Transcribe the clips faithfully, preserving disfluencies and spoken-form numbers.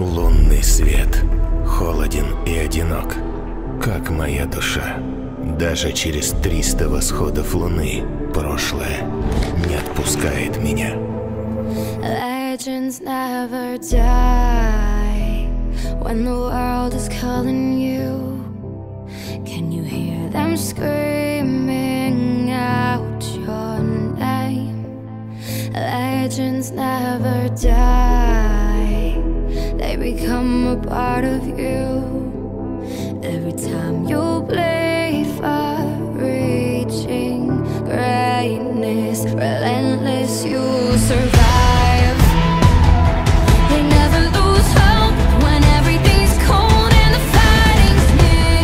Лунный свет холоден и одинок, как моя душа. Даже через триста восходов луны прошлое не отпускает меня. Legends never die when the world is calling you. Can you hear them screaming out your name? Legends never die, they become a part of you. Every time you play for reaching greatness, relentless, you survive. They never lose hope when everything's cold and the fighting's near.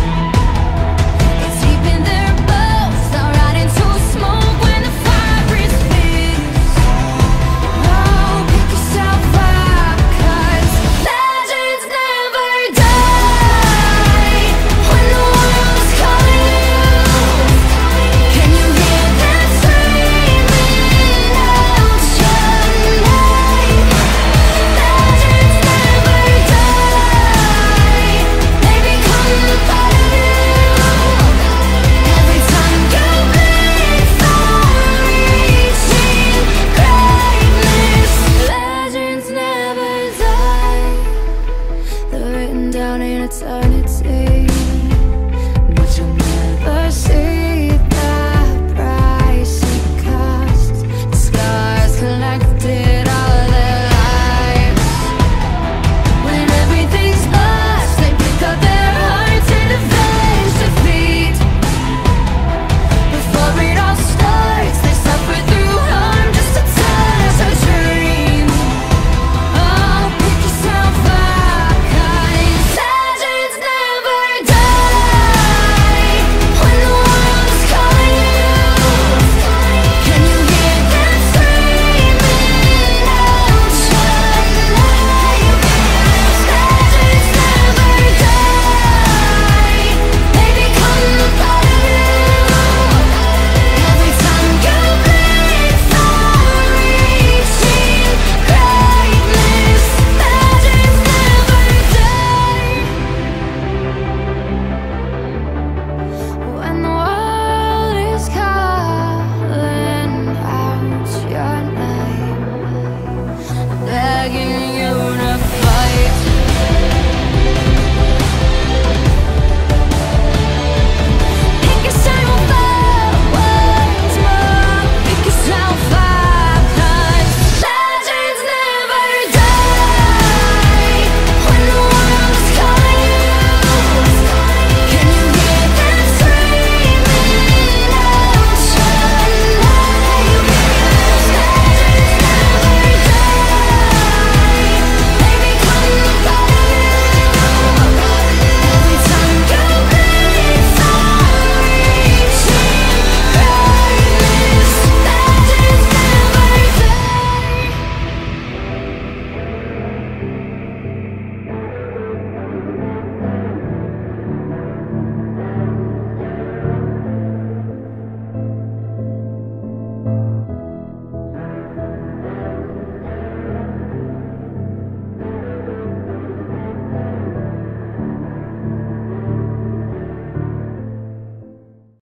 It's deep in their bones, they'll ride into smoke when the fire is fierce. Oh, pick yourself up, 'cause legends never die when the world's calling you. Can you hear them screaming out your name? Legends never die, they become a part of you. Every time you bleed for reaching greatness, legends never die. They're written down in eternity.